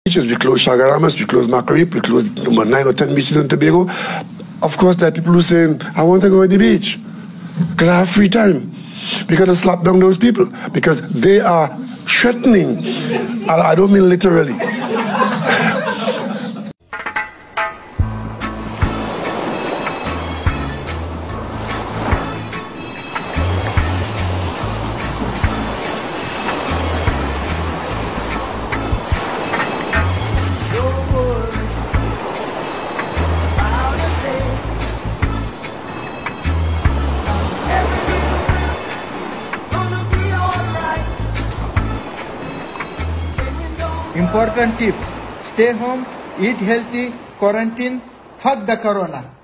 beaches. We close Chagaramas, we close Macarip, we close 9 or 10 beaches in Tobago. Of course, there are people who are saying, I want to go to the beach because I have free time. We got to slap down those people because they are threatening. I don't mean literally. Important tips: stay home, eat healthy, quarantine, fuck the corona.